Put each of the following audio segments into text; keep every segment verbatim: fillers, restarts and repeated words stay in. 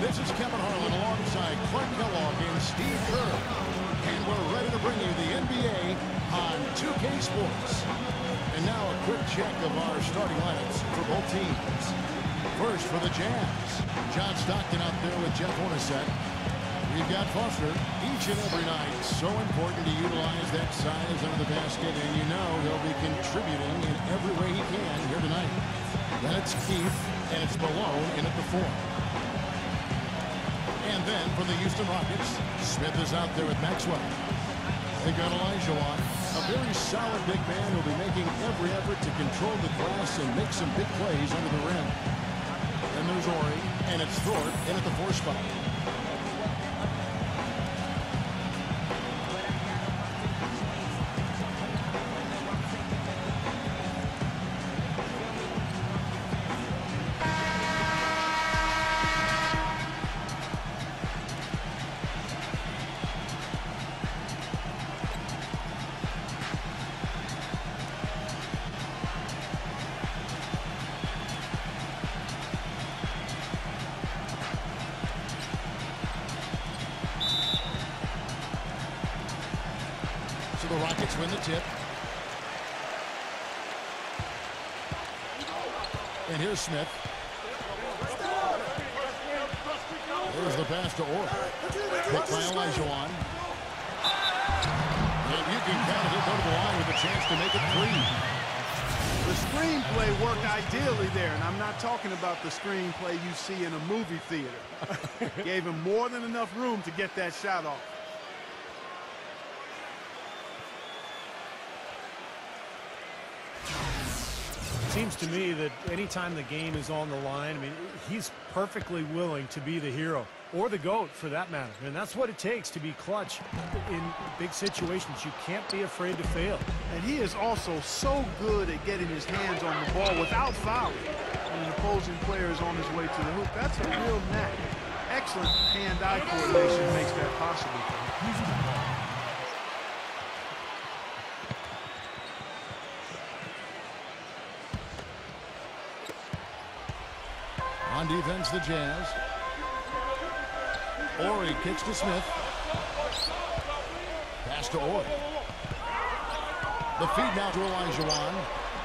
This is Kevin Harlan alongside Clark Kellogg and Steve Kerr. And we're ready to bring you the N B A on two K Sports. And now a quick check of our starting lineups for both teams. First for the Jazz, John Stockton out there with Jeff Hornacek. We've got Foster each and every night. So important to utilize that size under the basket, and you know he'll be contributing in every way he can here tonight. Then it's Keith, and it's Malone in at the four. And then for the Houston Rockets, Smith is out there with Maxwell. They got Olajuwon, a very solid big man who'll be making every effort to control the glass and make some big plays under the rim. Then there's Ori, and it's Thorpe in at the four spot. So the Rockets win the tip. And here's Smith. There's the pass to Orr. Picked by Olajuwon. And you can count it, go to the line with a chance to make it three. The screenplay worked ideally there, and I'm not talking about the screenplay you see in a movie theater. Gave him more than enough room to get that shot off. Seems to me that anytime the game is on the line, I mean, he's perfectly willing to be the hero or the GOAT for that matter. And that's what it takes to be clutch in big situations. You can't be afraid to fail. And he is also so good at getting his hands on the ball without fouling. When an opposing player is on his way to the hoop, that's a real knack. Excellent hand-eye coordination makes that possible for him. On defense, the Jazz. Ori kicks to Smith. Pass to Ori. The feed now to Olajuwon.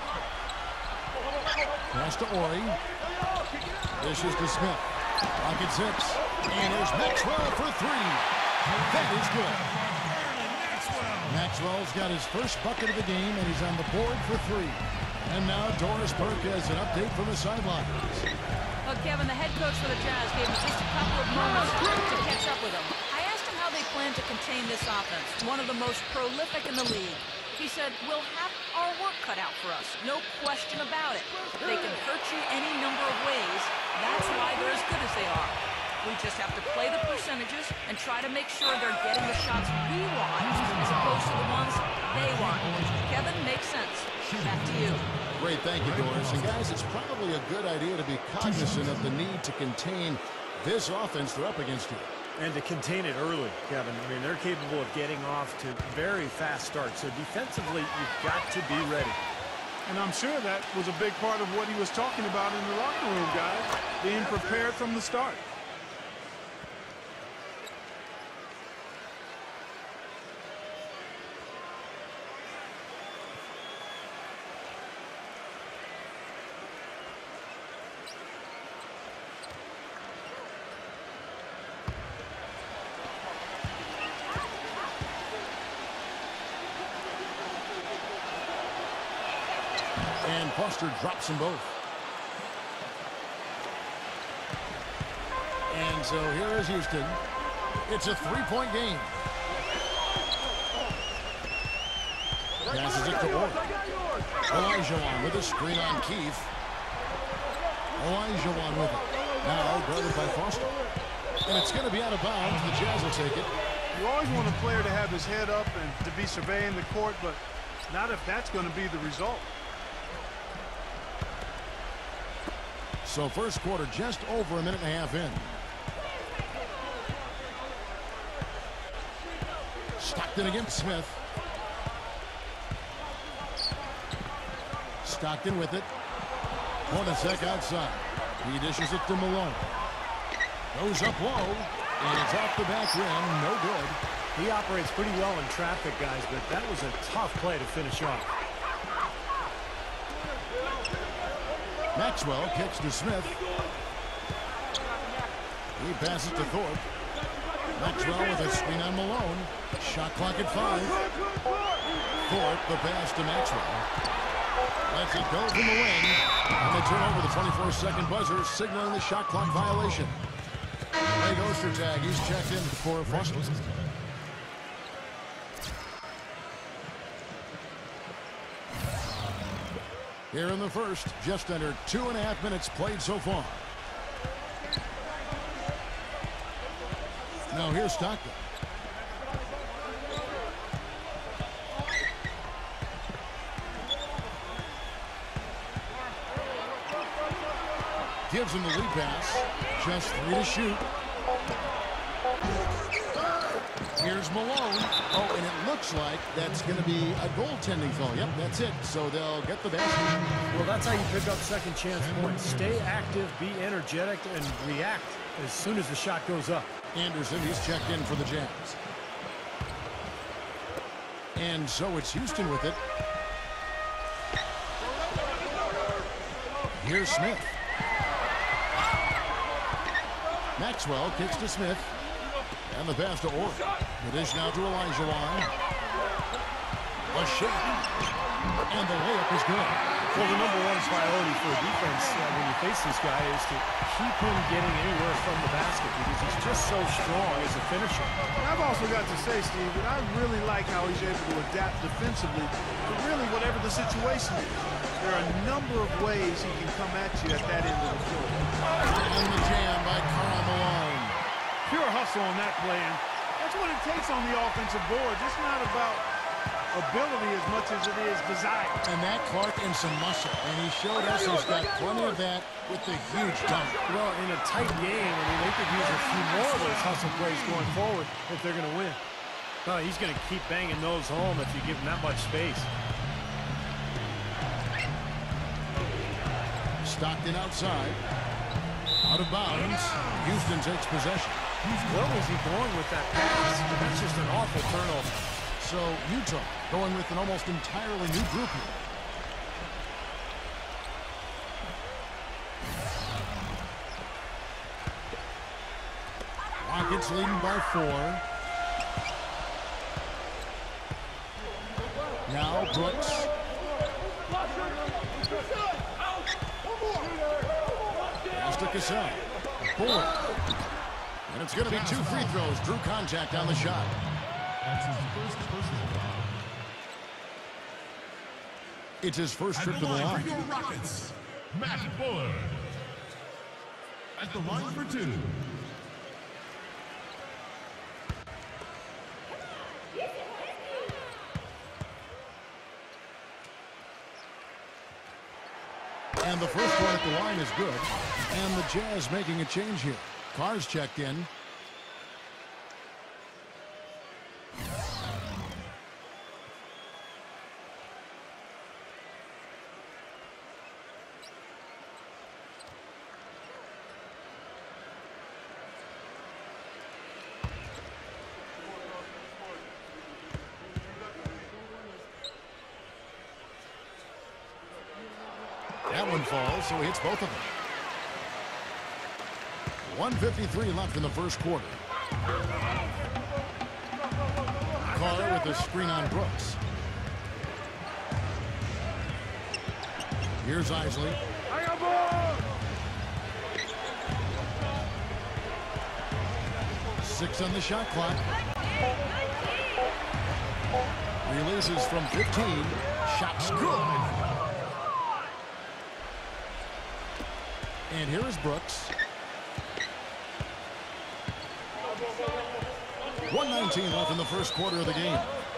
Pass to Ori. Dishes to Smith. Rocket six. And here's Maxwell for three. That is good. Maxwell's got his first bucket of the game, and he's on the board for three. And now Doris Burke has an update from the sidelines. Well, Kevin, the head coach for the Jazz gave me just a couple of moments to catch up with him. I asked him how they plan to contain this offense, one of the most prolific in the league. He said, we'll have our work cut out for us, no question about it. They can hurt you any number of ways. That's why they're as good as they are. We just have to play the percentages and try to make sure they're getting the shots we want as opposed to the ones they want. Kevin, makes sense. Back to you. Great, thank you, Doris. And guys, it's probably a good idea to be cognizant of the need to contain this offense they're up against you. And to contain it early, Kevin. I mean, they're capable of getting off to very fast starts. So defensively, you've got to be ready. And I'm sure that was a big part of what he was talking about in the locker room, guys. Being prepared from the start. And Foster drops them both. And so here is Houston. It's a three-point game. Passes it to Orr. Olajuwon with a screen on Keith. Olajuwon with it. Now guarded by Foster. And it's going to be out of bounds. The Jazz will take it. You always want a player to have his head up and to be surveying the court, but not if that's going to be the result. So first quarter just over a minute and a half in. Stockton against Smith. Stockton with it. Hornacek outside. He dishes it to Malone. Goes up low, and it's off the back rim. No good. He operates pretty well in traffic, guys, but that was a tough play to finish off. Maxwell kicks to Smith. He passes to Thorpe. Maxwell with a screen on Malone. Shot clock at five. Thorpe, the pass to Maxwell. Lets it go from the wing. And they turn over the twenty-four second buzzer, signaling the shot clock violation. Greg Ostertag, he's checked in for Foster. Here in the first, just under two and a half minutes played so far. Now here's Stockton. Gives him the lead pass. Just three to shoot. Here's Malone. Oh, and it looks like that's going to be a goaltending foul. Yep, that's it. So they'll get the basket. Well, that's how you pick up second chance points. Stay active, be energetic, and react as soon as the shot goes up. Anderson, he's checked in for the Jazz. And so it's Houston with it. Here's Smith. Maxwell kicks to Smith. And the pass to Orr. The dish now to Olajuwon. A shot. And the layup is good. Well, the number one priority for a defense uh, when you face this guy is to keep him getting anywhere from the basket because he's just so strong as a finisher. And I've also got to say, Steve, that I really like how he's able to adapt defensively to really whatever the situation is. There are a number of ways he can come at you at that end of the floor. And the jam by Karl Malone. Pure hustle on that play, and that's what it takes on the offensive board. It's not about ability as much as it is desire. And that Clark and some muscle. And he showed us he's got plenty of that with the huge dunk. Well, in a tight game, I mean, they could use a few more of those hustle plays going forward if they're going to win. No, he's going to keep banging those home if you give him that much space. Stockton outside. Out of bounds. Houston takes possession. Where was he going with that pass? That's just an awful turnover. So Utah going with an almost entirely new group here. Rockets leading by four. Now Brooks. Pass to Cassell. Board. And it's going to be two free throws. Drew contact on the shot. That's his first personal foul. It's his first trip to the line. For your Rockets, Matt Fuller. At the line for two. And the first one at the line is good. And the Jazz making a change here. Carr's checked in. That one falls, so he hits both of them. one fifty-three left in the first quarter. Carr with a screen on Brooks. Here's Isley. Six on the shot clock. Releases from fifteen. Shot's good. And here is Brooks. one nineteen left in the first quarter of the game.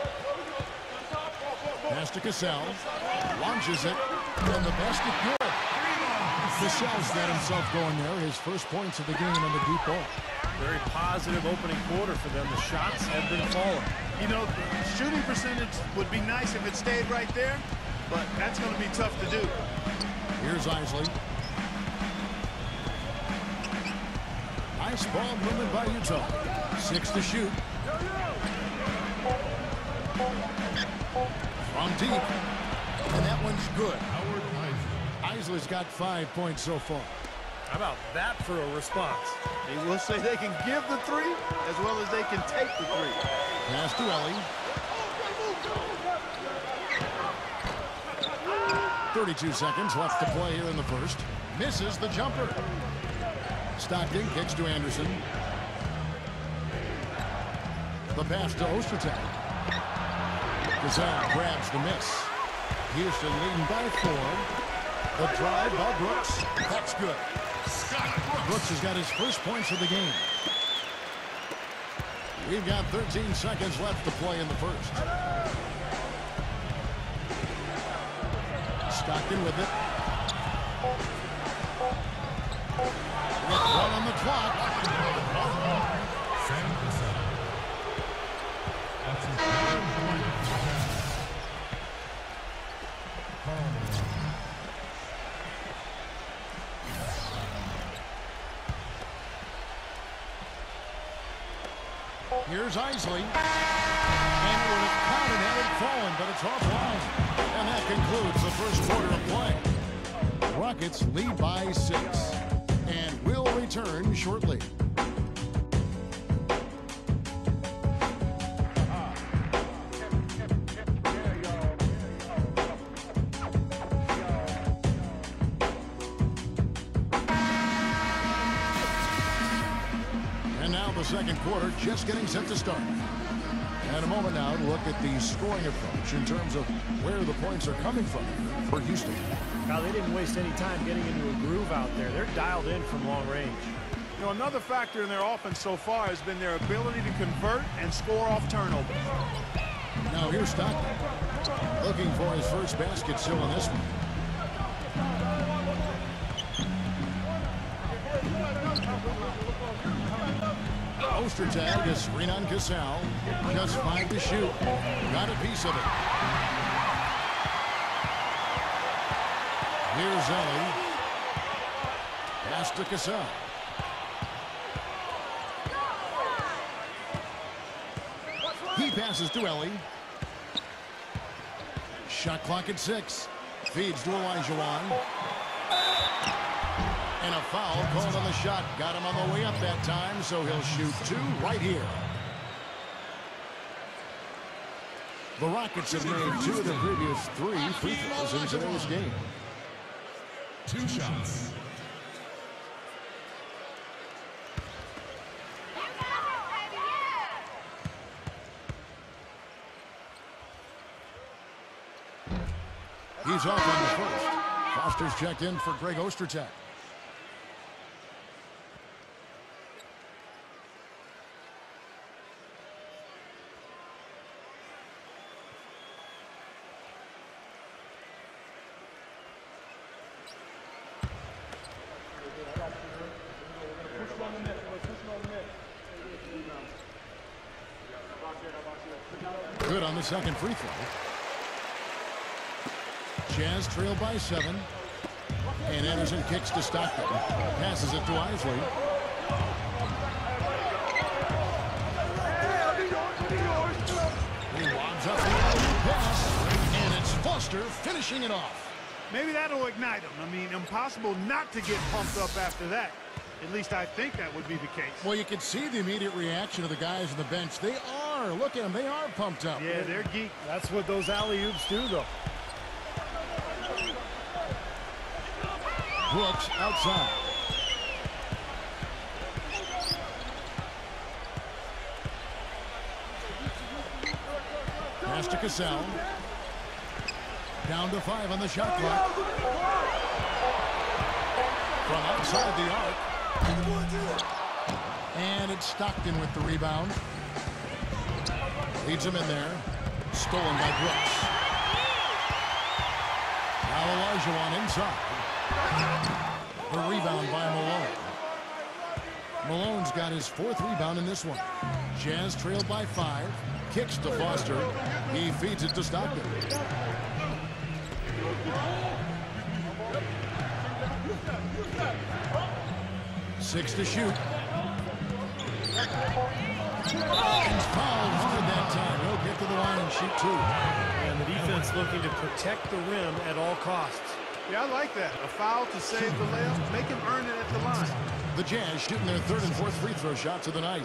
Pass to Cassell. Launches it. And the basket good. Cassell's got himself going there. His first points of the game on the deep ball. Very positive opening quarter for them. The shots have been falling. You know, shooting percentage would be nice if it stayed right there, but that's going to be tough to do. Here's Isley. Nice ball movement by Utah. Six to shoot. From deep. And that one's good. Howard Isley. Isley's got five points so far. How about that for a response? They will say they can give the three as well as they can take the three. Pass to Ellie. thirty-two seconds left to play here in the first. Misses the jumper. Stockton kicks to Anderson. The pass to Ostertag. Gazelle grabs the miss. Houston leading by four. The drive by Brooks. That's good. Brooks has got his first points of the game. We've got thirteen seconds left to play in the first. Stockton with it. With one on the clock. Sam Cassell. That's his third point. Here's Isley. And it would have counted had it fallen, but it's offline. And that concludes the first quarter of play. Rockets lead by six. And will return shortly. And now the second quarter just getting set to start. And a moment now to look at the scoring approach in terms of where the points are coming from for Houston. Now, they didn't waste any time getting into a groove out there. They're dialed in from long range. You know, another factor in their offense so far has been their ability to convert and score off turnovers. Now here's Stockton. Looking for his first basket still in this one. Ostertag is Renan Cassell. Just five to shoot. Got a piece of it. Here's Ellie. Pass to Cassell. He passes to Ellie. Shot clock at six. Feeds to Olajuwon. And a foul called on the shot. Got him on the way up that time, so he'll shoot two right here. The Rockets have made two of the previous three free throws in today's game. Two shots. He's off on the first. Foster's checked in for Greg Ostertag. Good on the second free throw. Jazz trail by seven. And Anderson kicks to Stockton. Passes it to Isley. He lobs up the pass. And it's Foster finishing it off. Maybe that'll ignite him. I mean, impossible not to get pumped up after that. At least I think that would be the case. Well, you can see the immediate reaction of the guys on the bench. They are. Look at them. They are pumped up. Yeah, they're geek. That's what those alley-oops do, though. Brooks outside. Pass to Cassell. Down to five on the shot clock. From outside the arc. And it's Stockton with the rebound. Leads him in there. Stolen by Brooks. Now Olajuwon inside. The rebound by Malone. Malone's got his fourth rebound in this one. Jazz trailed by five. Kicks to Foster. He feeds it to Stockton. Six to shoot. And fouled hard that time. He'll get to the line and shoot two. And the defense looking to protect the rim at all costs. Yeah, I like that. A foul to save the layup. Make him earn it at the line. The Jazz shooting their third and fourth free throw shots of the night.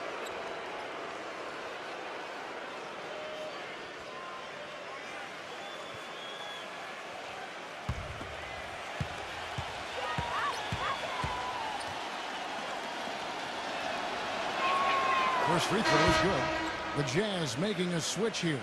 First free throw is good. The Jazz making a switch here.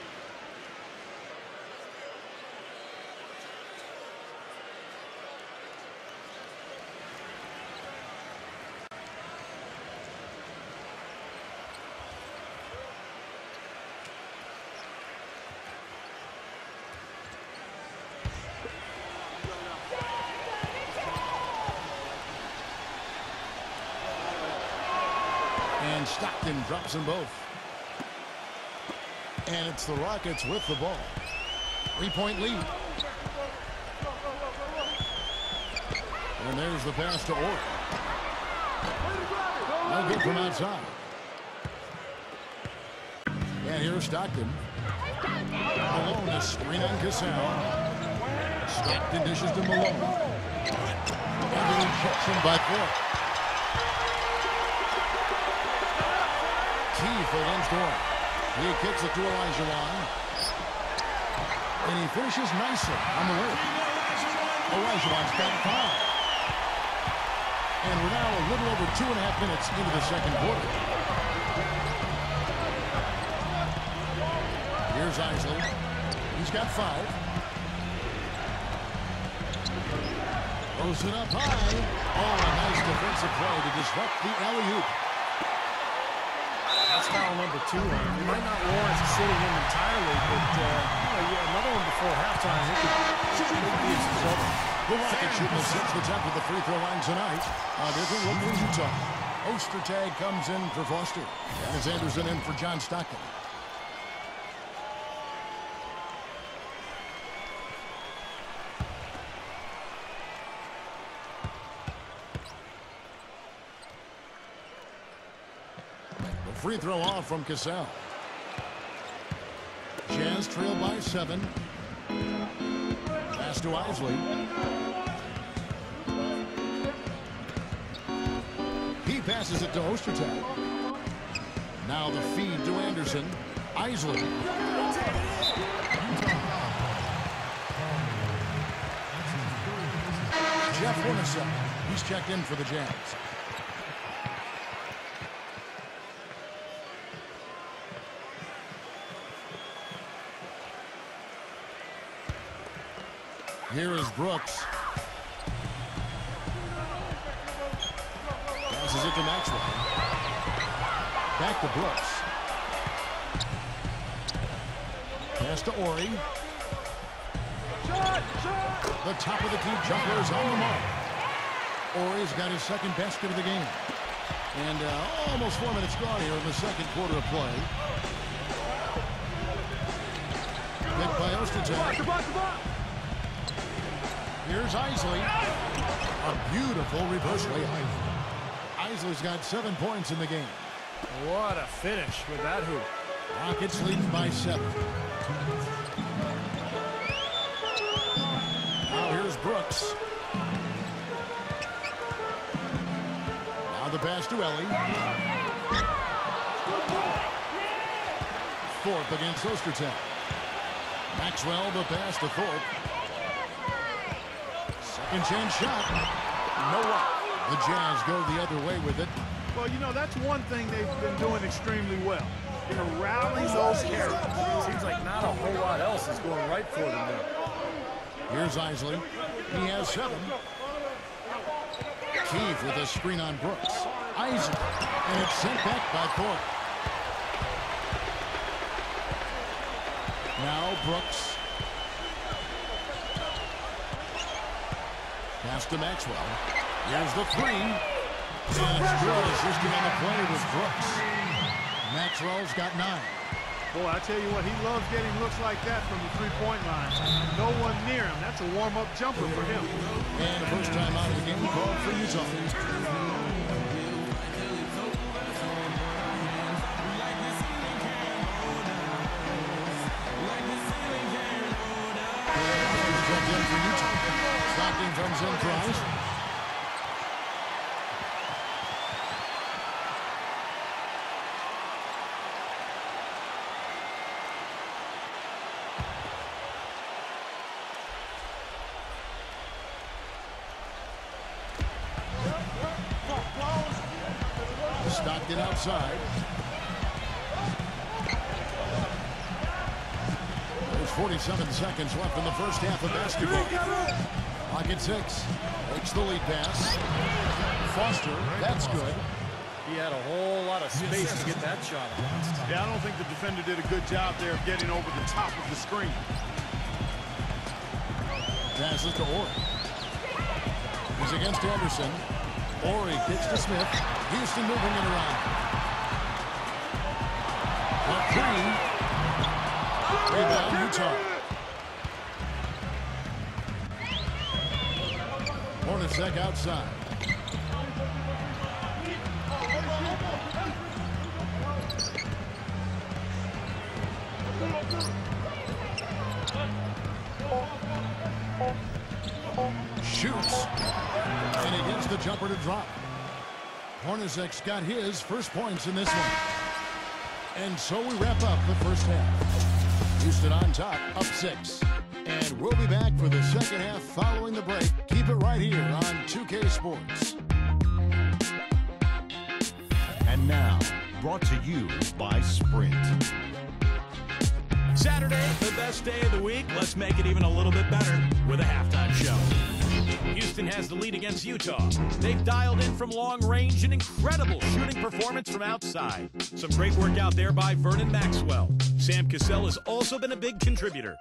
And Stockton drops them both. And it's the Rockets with the ball. Three-point lead. And there's the pass to Orr. No good from outside. And here's Stockton. Malone, a screen on Cassell. Stockton dishes to Malone. And the rejection by Thorpe. Keith against Orr. He kicks it to Olajuwon. And he finishes nicely on the way. Olajuwon's got five. And we're now a little over two and a half minutes into the second quarter. Here's Isley. He's got five. Throws it up high. Oh, a nice defensive play to disrupt the alley-oop. That's foul number two on him. He might not warrant sitting him entirely, but uh, you know, yeah, another one before halftime, he could, he could be in some trouble. The Rockets shooting six the top of the free throw line tonight. A different look for Utah. Ostertag comes in for Foster. Dennis Anderson in for John Stockton. Free throw off from Cassell. Jazz trail by seven. Pass to Isley. He passes it to Ostertag. Now the feed to Anderson. Isley. Jeff Hornacek. He's checked in for the Jazz. Here is Brooks. Passes it to Maxwell. Back to Brooks. Pass to Ori. The top of the key jumper is on the mark. Ori's got his second basket of the game. And uh, almost four minutes gone here in the second quarter of play. Picked by Ostertag. Here's Isley. A beautiful reverse layup. Isley's got seven points in the game. What a finish with that hoop. Rockets leading by seven. Now here's Brooks. Now the pass to Ellie. Thorpe against Ostertag. Maxwell the pass to Thorpe. Second chance shot. No up. The Jazz go the other way with it. Well, you know, that's one thing they've been doing extremely well. You know, rallying those characters. Seems like not a whole lot else is going right for them there. Here's Isley. He has seven. Keith with a screen on Brooks. Isley. And it's sent back by Thorpe. Now Brooks. Pass to Maxwell. Here's the three. And it's good. Assisting on the play with Brooks. Maxwell's got nine. Boy, I tell you what, he loves getting looks like that from the three-point line. No one near him. That's a warm-up jumper for him. And first time out of the game called for Utah. goes in for ice. Stockton outside. There's forty-seven seconds left in the first half of basketball. Clock at six. Takes the lead pass. Foster, that's good. He had a whole lot of space to get that shot. Yeah, I don't think the defender did a good job there of getting over the top of the screen. Passes to Ori. He's against Anderson. Ori kicks to Smith. Houston moving it around. Green. Rebound Utah. Hornacek outside. Shoots. And he gets the jumper to drop. Hornacek's got his first points in this one. And so we wrap up the first half. Houston on top, up six. And we'll be back for the second half following the break. Keep it right here on two K Sports. And now, brought to you by Sprint. Saturday, the best day of the week. Let's make it even a little bit better with a halftime show. Houston has the lead against Utah. They've dialed in from long range, an incredible shooting performance from outside. Some great work out there by Vernon Maxwell. Sam Cassell has also been a big contributor.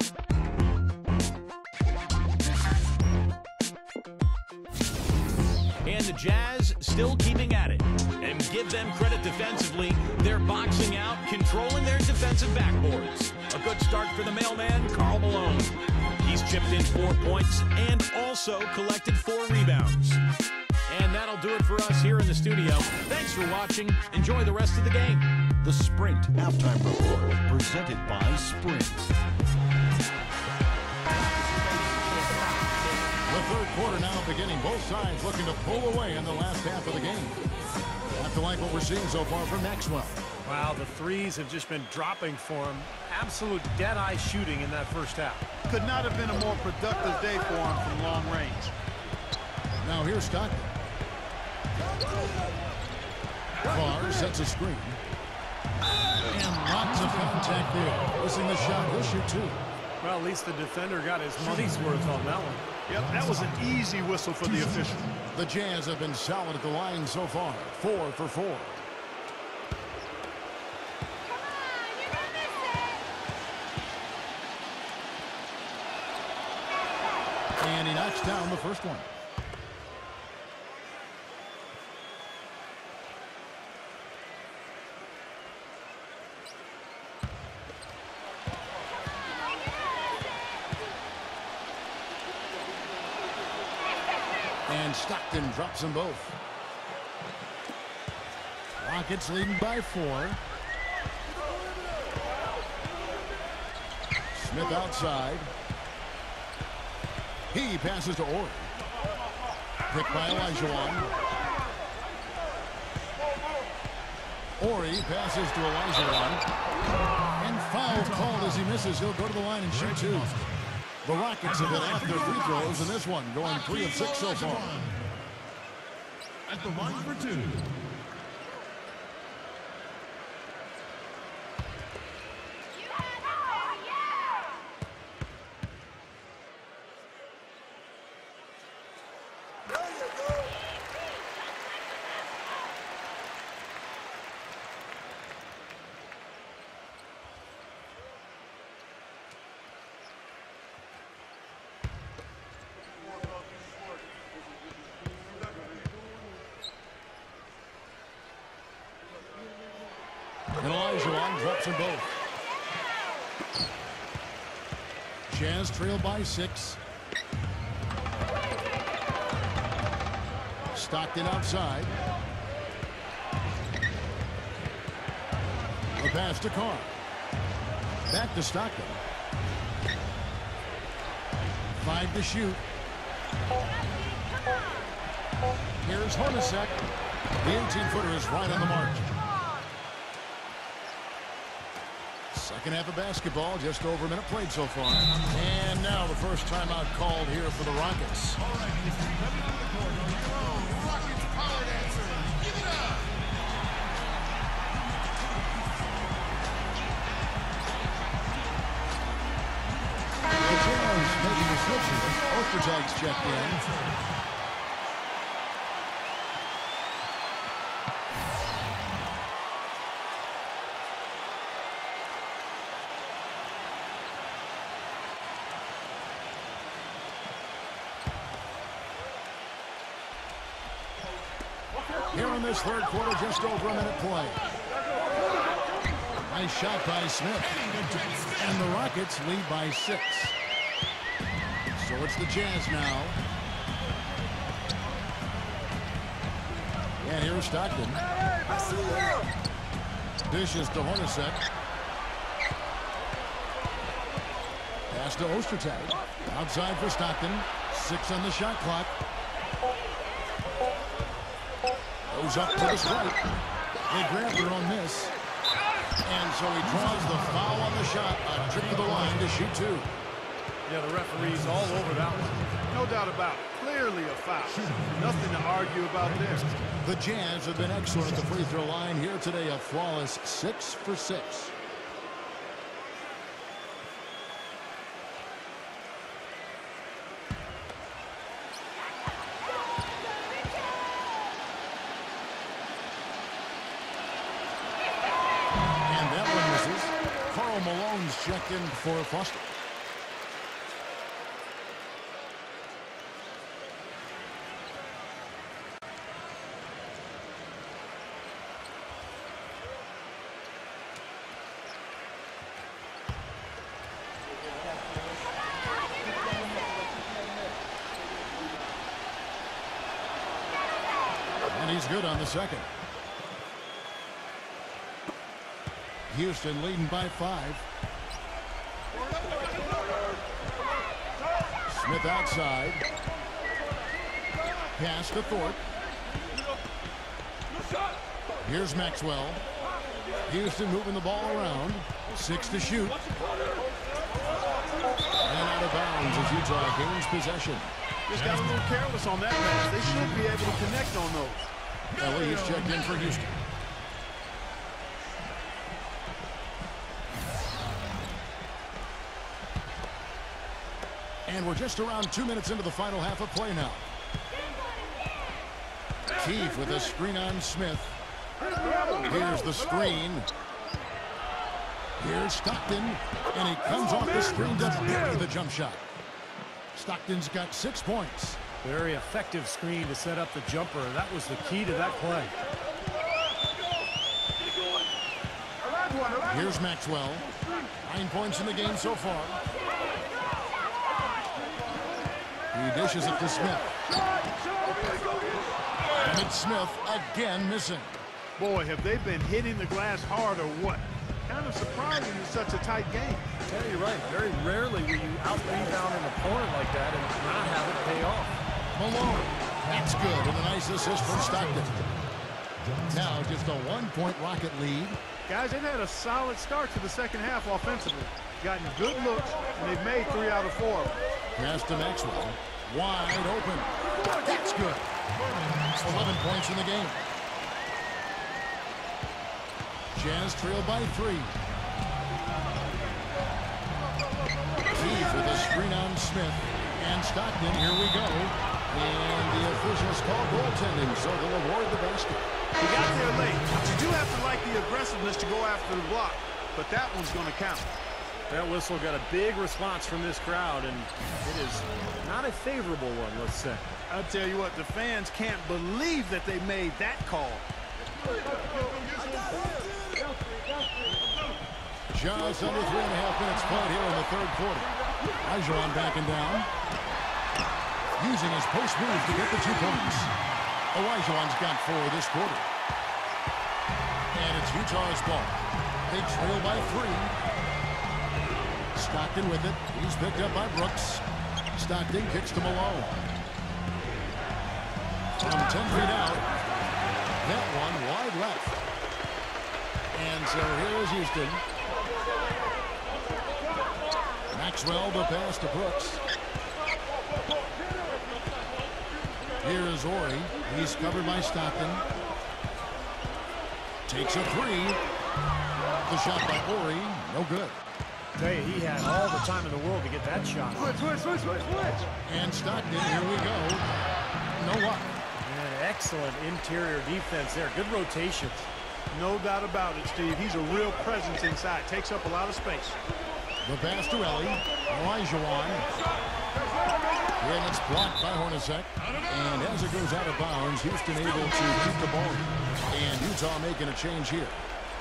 And the Jazz still keeping at it. And give them credit defensively. They're boxing out, controlling their defensive backboards. A good start for the mailman, Karl Malone. He's chipped in four points and also collected four rebounds. And that'll do it for us here in the studio. Thanks for watching. Enjoy the rest of the game. The Sprint Halftime Report, presented by Sprint. The third quarter now beginning. Both sides looking to pull away in the last half of the game. Have to like what we're seeing so far from Maxwell. Wow, the threes have just been dropping for him. Absolute dead-eye shooting in that first half. Could not have been a more productive day for him from long range. Now here's Stockton. Farr sets a screen. And lots of contact there. Missing the shot. He'll shoot two. Well, at least the defender got his money's worth on that one. Yep, that was an easy whistle for the official. The Jazz have been solid at the line so far. Four for four. And he knocks down the first one. And Stockton drops them both. Rockets leading by four. Smith outside. He passes to Ori. Picked by Olajuwon. Ori passes to Olajuwon. And foul called as he misses. He'll go to the line and shoot two. The Rockets have been after free throws in this one, going three of six so far. At the line for two. And Olajuwon drops them both. Jazz trail by six. Stockton outside. The pass to Carr. Back to Stockton. Five to shoot. Here's Hornacek. The eighteen-footer is right on the mark. Second half of basketball, just over a minute played so far. And now the first timeout called here for the Rockets. All right, history coming out of the corner. Your own Rockets power dancer. Give it up. The Jazz making the switches. Ostertag's checked in. Here in this third quarter, just over a minute play. Nice shot by Smith. And the Rockets lead by six. So it's the Jazz now. And here's Stockton. Dishes to Hornacek. Pass to Ostertag. Outside for Stockton. Six on the shot clock. Goes up to the stripe. They grab her on this. And so he draws the foul on the shot. A trip to the line to shoot two. Yeah, the referee's all over that one. No doubt about it. Clearly a foul. Nothing to argue about there. The Jazz have been excellent at the free throw line here today. A flawless six for six. Malone's checked in for Foster. And he's good on the second. Houston leading by five. Smith outside. Pass to Thorpe. Here's Maxwell. Houston moving the ball around. Six to shoot. And out of bounds as Utah gains possession. Just got a little careless on that pass. They should be able to connect on those. Elliott's checked in for Houston. And we're just around two minutes into the final half of play now. Keefe with a screen on Smith. Here's the screen. Here's Stockton. And he comes off the screen to bury the jump shot. Stockton's got six points. Very effective screen to set up the jumper. That was the key to that play. Here's Maxwell. Nine points in the game so far. He dishes it to Smith. And it's Smith again missing. Boy, have they been hitting the glass hard or what? Kind of surprising in such a tight game. Yeah, you're right. Very rarely will you out-rebound an opponent like that and not have it pay off. Malone. That's good. And a nice assist from Stockton. Now just a one-point Rocket lead. Guys, they've had a solid start to the second half offensively. Gotten good looks, and they've made three out of four. Pass to Maxwell. Wide open. That's good. eleven points in the game. Jazz trail by three. Keefe with a screen on Smith. And Stockton, here we go. And the officials call goaltending, so they'll award the basket. He got there late. You do have to like the aggressiveness to go after the block, but that one's going to count. That whistle got a big response from this crowd, and it is not a favorable one, let's say. I'll tell you what, the fans can't believe that they made that call. Just under three and a half minutes played here in the third quarter. Olajuwon backing down. Using his post move to get the two points. Olajuwon's got four this quarter. And it's Utah's ball. They trail by three. Stockton with it. He's picked up by Brooks. Stockton kicks to Malone. From ten feet out. That one wide left. And so here is Houston. Maxwell the pass to Brooks. Here is Horry. He's covered by Stockton. Takes a three. The shot by Horry. No good. I tell you, he had all the time in the world to get that shot. Switch, switch, switch, switch, switch. And Stockton, here we go. No luck. And excellent interior defense there. Good rotations. No doubt about it, Steve. He's a real presence inside. Takes up a lot of space. The pass to Ellie. Olajuwon. And it's blocked by Hornacek. And as it goes out of bounds, Houston able to keep the ball. And Utah making a change here.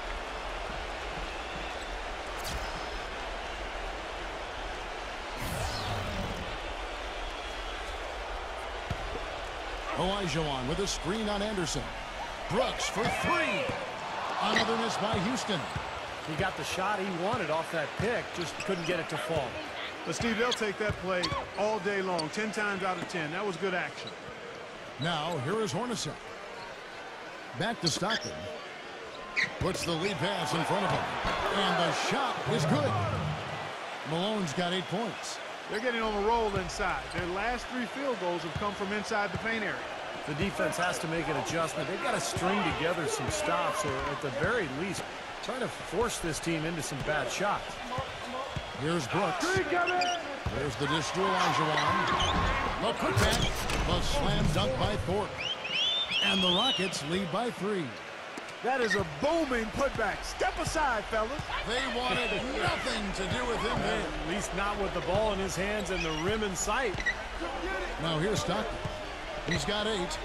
Olajuwon with a screen on Anderson. Brooks for three. Another miss by Houston. He got the shot he wanted off that pick, just couldn't get it to fall. But, Steve, they'll take that play all day long, ten times out of ten. That was good action. Now, here is Hornacek. Back to Stockton. Puts the lead pass in front of him. And the shot is good. Malone's got eight points. They're getting on the roll inside. Their last three field goals have come from inside the paint area. The defense has to make an adjustment. They've got to string together some stops, or at the very least, try to force this team into some bad shots. Here's Brooks. There's the dish to Olajuwon. The putback. The slam dunk by Thorpe. And the Rockets lead by three. That is a booming putback. Step aside, fellas. They wanted nothing to do with him there. At least not with the ball in his hands and the rim in sight. Now here's Stockton. He's got eight.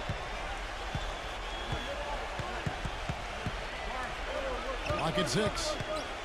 Rocket six.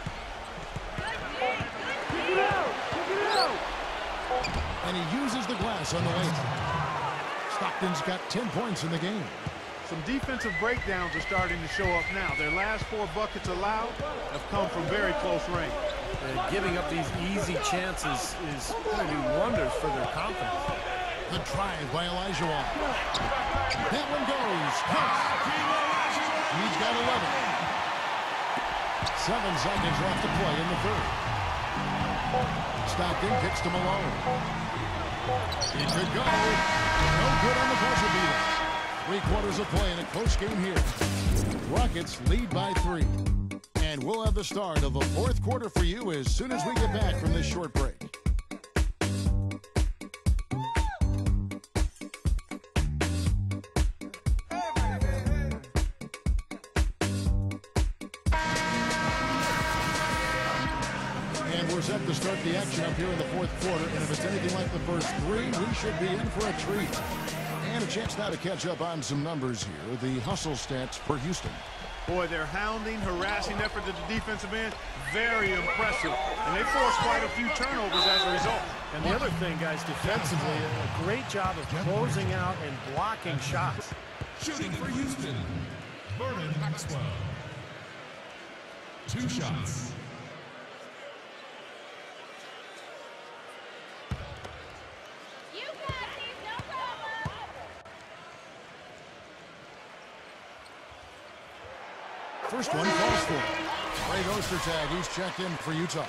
And he uses the glass on the way. Stockton's got ten points in the game. Some defensive breakdowns are starting to show up now. Their last four buckets allowed have come from very close range. And giving up these easy chances is going to do wonders for their confidence. The drive by Olajuwon. That one goes. He's got eleven. Seven seconds left to play in the third. Stockton kicks to Malone. It could go. No good on the buzzer beater. Three quarters of play in a close game here. Rockets lead by three. And we'll have the start of the fourth quarter for you as soon as we get back from this short break. And we're set to start the action up here in the fourth quarter. And if it's anything like the first three, we should be in for a treat. And a chance now to catch up on some numbers here. The hustle stats for Houston. Boy, their hounding, harassing effort at the defensive end, very impressive. And they forced quite a few turnovers as a result. And the other thing, guys, defensively, a great job of closing out and blocking shots. Shooting for Houston, Vernon Maxwell. Two shots. First one falls for him. Great Ostertag. He's checked in for Utah.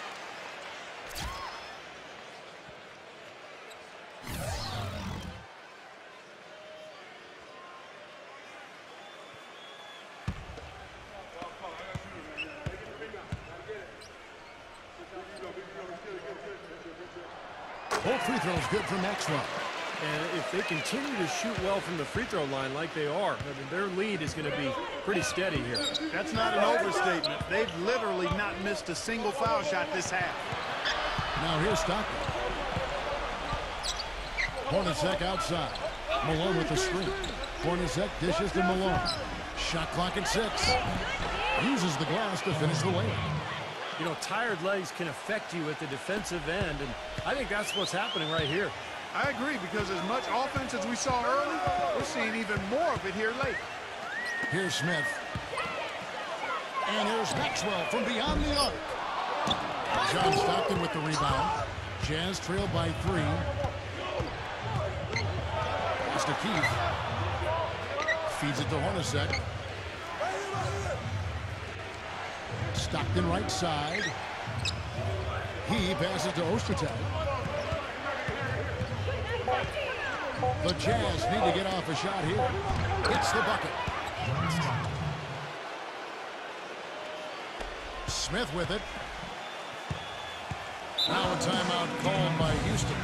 Both free throws good for Maxwell. And if they continue to shoot well from the free throw line like they are, I mean, their lead is going to be pretty steady here. That's not an overstatement. They've literally not missed a single foul shot this half. Now here's Stockton. Hornacek outside. Malone with the screen. Hornacek dishes to Malone. Shot clock at six. Uses the glass to finish the layup. You know, tired legs can affect you at the defensive end, and I think that's what's happening right here. I agree, because as much offense as we saw early, we're seeing even more of it here late. Here's Smith. And here's Maxwell from beyond the arc. John Stockton with the rebound. Jazz trailed by three. It's to Keith. Feeds it to Hornacek. Stockton right side. He passes to Ostertag. The Jazz need to get off a shot here. Gets the bucket. Smith with it. Now a timeout called by Houston.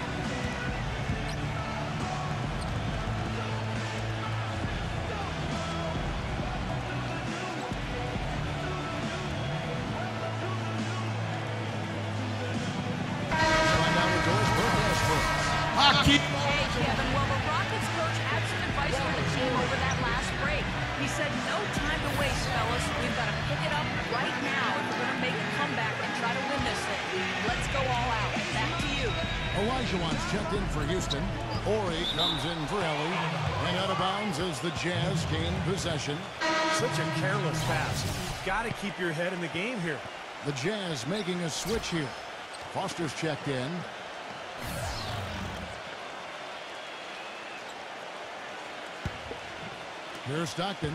Hey, Kevin, well, the Rockets coach had some advice for the team over that last break. He said, no time to waste, fellas. We've got to pick it up right now if we're going to make a comeback and try to win this thing. Let's go all out. Back to you. Olajuwon's checked in for Houston. Horry comes in for Ellie. And out of bounds as the Jazz gain possession. Such a careless pass. You've got to keep your head in the game here. The Jazz making a switch here. Foster's checked in. Here's Stockton.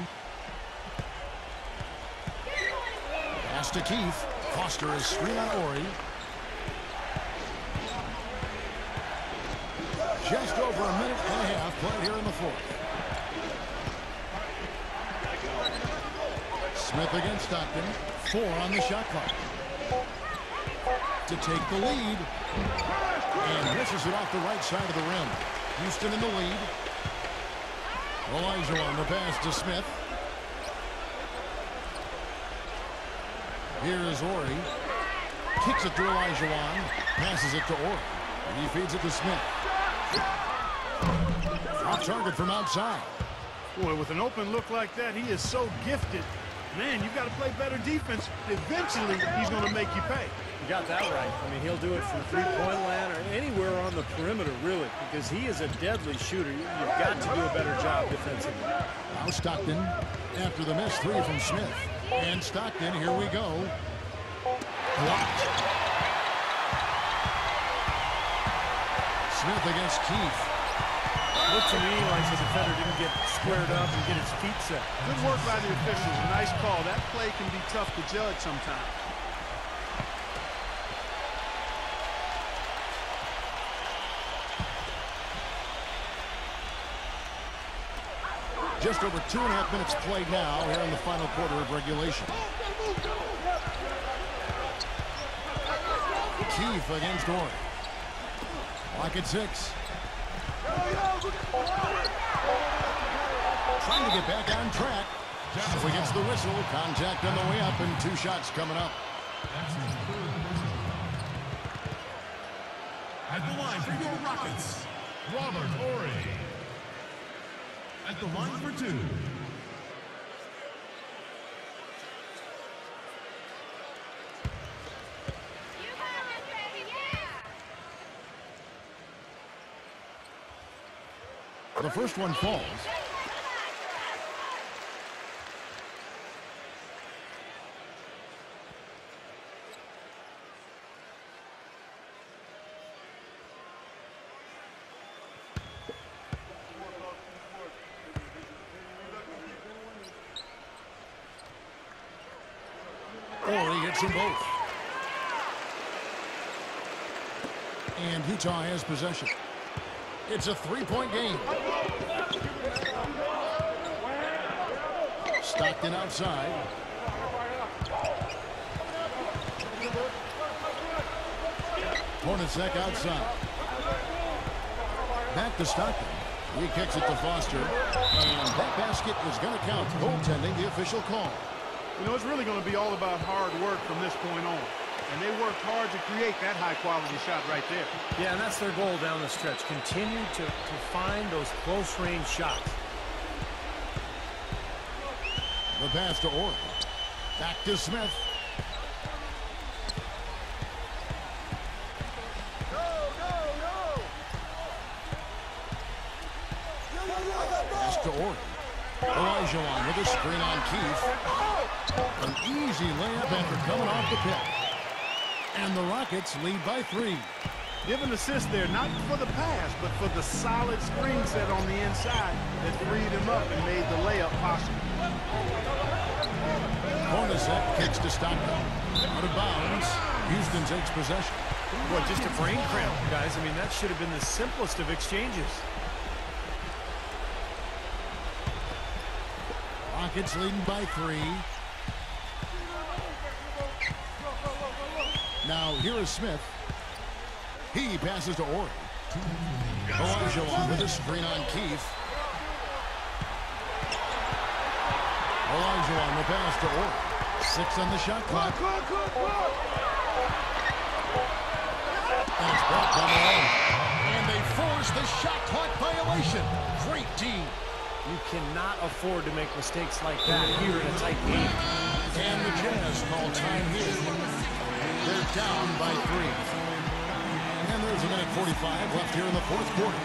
Pass to Keith. Foster is screen on Horry. Just over a minute and a half played here in the fourth. Smith against Stockton. Four on the shot clock. To take the lead. And misses it off the right side of the rim. Houston in the lead. Olajuwon, the pass to Smith. Here is Horry. Kicks it to Olajuwon. Passes it to Horry. And he feeds it to Smith. Off target from outside. Boy, with an open look like that, he is so gifted. Man, you've got to play better defense. Eventually, he's going to make you pay. You got that right. I mean, he'll do it from three-point land or anywhere on the perimeter, really, because he is a deadly shooter. You've got to do a better job defensively. Now Stockton after the miss three from Smith. And Stockton, here we go. Blocked. Smith against Keith. Looked to me like the defender didn't get squared up and get his feet set. Good work by the officials. A nice call. That play can be tough to judge sometimes. Just over two and a half minutes played now here in the final quarter of regulation. Keith against Horry. Lock at six. Trying to get back on track. So against the whistle, contact on the way up, and two shots coming up. At the line for your Rockets, Robert Horry. At the line for two. The first one falls. Horry hits them both. And Utah has possession. It's a three-point game. Stockton outside. Hornacek outside. Back to Stockton. He kicks it to Foster. And that basket is going to count. Goaltending, the official call. You know, it's really going to be all about hard work from this point on. And they worked hard to create that high-quality shot right there. Yeah, and that's their goal down the stretch. Continue to, to find those close-range shots. The pass to Horry. Back to Smith. Pass to Horry. Olajuwon with a screen on Keith. An easy layup after coming off the pick. And the Rockets lead by three. Give an assist there, not for the pass, but for the solid screen set on the inside that freed him up and made the layup possible. Hornacek kicks to Stockton. Out of bounds. Houston takes possession. Boy, just a brain cramp, guys. I mean, that should have been the simplest of exchanges. Rockets leading by three. Now here is Smith. He passes to Ori. Olajuwon with a screen on Keith. Olajuwon will pass to Ori. Six on the shot clock. And it's blocked by Malone. And they force the shot clock violation. Great team. You cannot afford to make mistakes like that here in a tight game. And the Jazz call time here. They're down by three. And there's a minute forty-five left here in the fourth quarter.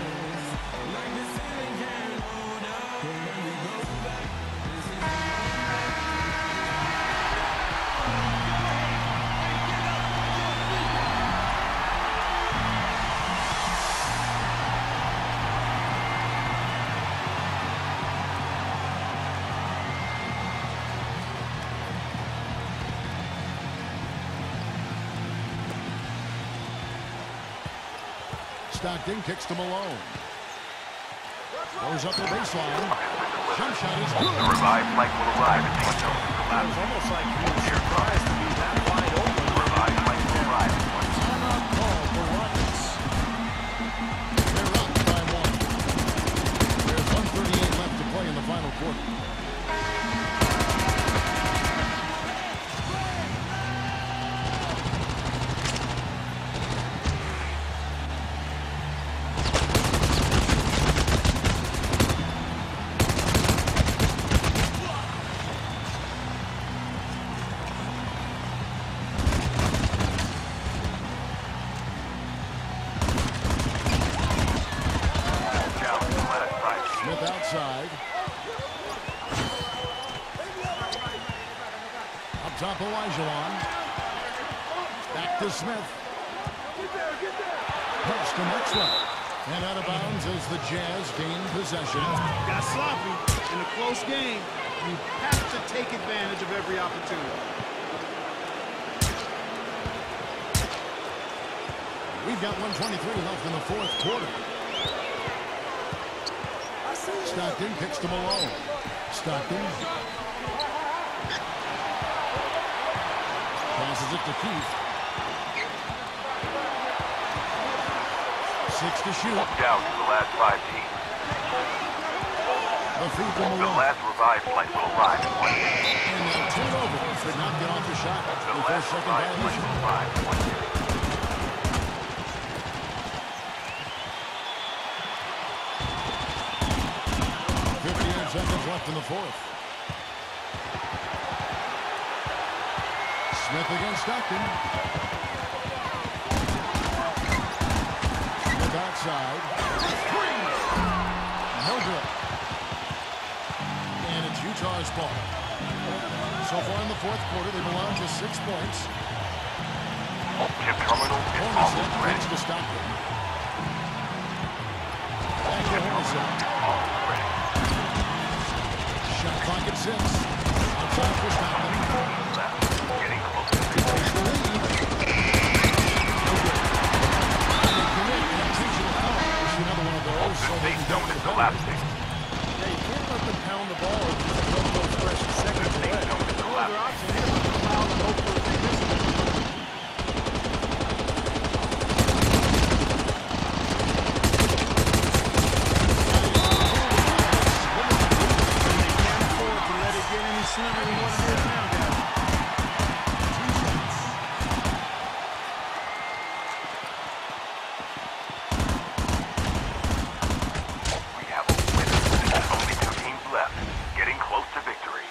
Stockton kicks to Malone. Goes up the baseline. Jump shot is good. The revived flight will arrive at one zone. It was almost like he was surprised to be that wide open. The revived flight will arrive at one zone. Timeout call for Rockets. They're up by one. There's one thirty-eight left to play in the final quarter. Top Olajuwon. Back to Smith. Pass to Maxwell. And out of bounds as the Jazz gain possession. Got sloppy in a close game. You have to take advantage of every opportunity. We've got one twenty-three left in the fourth quarter. Stockton kicks to Malone. Stockton. Passes it to Keith. Six to shoot. Down to the last five teams. The feed to The Malone. last revived flight will arrive at one zone. And they'll turn it over. Could not get off the shot. The The first last second revived flight violation. will arrive at one zone. fifty-eight seconds left in the fourth. Smith against Stockton. Smith outside. No good. And it's Utah's ball. So far in the fourth quarter, they belong to six points. Chip terminal is Hornacek almost ready. kicks to Stockton. Back to Hornacek. Shot clock at six. Outside for Stockton. Getting close to victory. Takes the lead. No good. And they commit an intentional foul. It's another one of those. So they Safe can zone get is the collapsing. Yeah, you can't let them pound the ball and just let those precious seconds away. Safe zone is No other collapsing. option. Hit him with the foul and hope for a big miss. Slimmer than what it is now, guys. We have a winner. Only two teams left. Getting close to victory.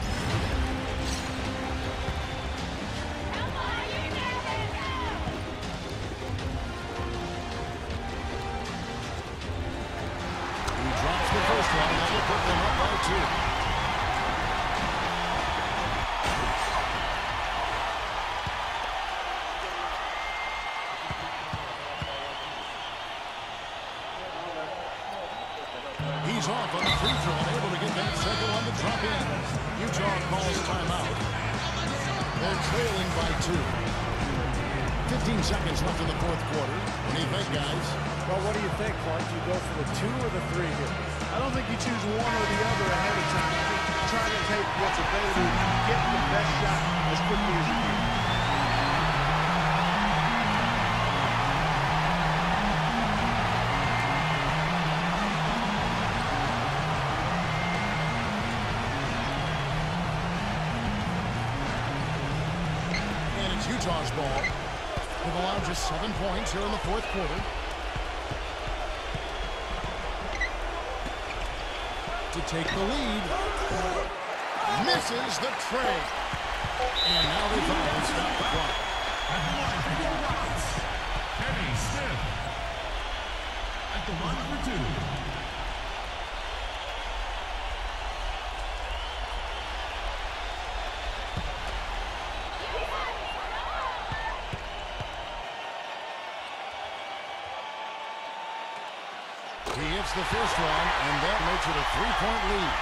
He drops the first one. That will put them up by two. He's off on the free throw and able to get that second one to drop in. Utah calls timeout. They're trailing by two. fifteen seconds left in the fourth quarter. What do you think, guys? Well, what do you think, Clark? Do you go for the two or the three here? I don't think you choose one or the other ahead of time. I think you try to take what's available, get the best shot as quickly as you can. And it's Utah's ball. They've allowed just seven points here in the fourth quarter. To take the lead. Misses the tray. And now they finally stop the clock. Kenny Smith at the line for two. He hits the first one, and that makes it a three-point lead.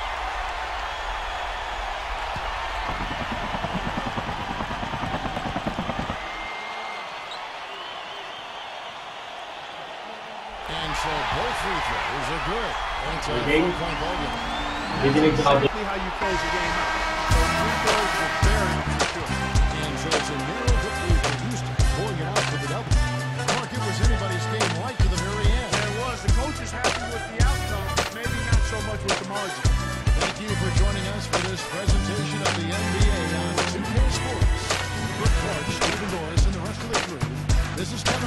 And so both free throws are good. It's a three-point ball game. That's exactly how you close the game out. Those free throws were very secure. And so it's a narrow victory for Houston, pulling it out for the double. Mark, it was anybody's game right to the very end. The coach is happy with the outcome, but maybe not so much with the margin. Thank you for joining us for this presentation of the N B A on two K Sports. For Clark, Stephen Norris, and the rest of the crew, this is Kevin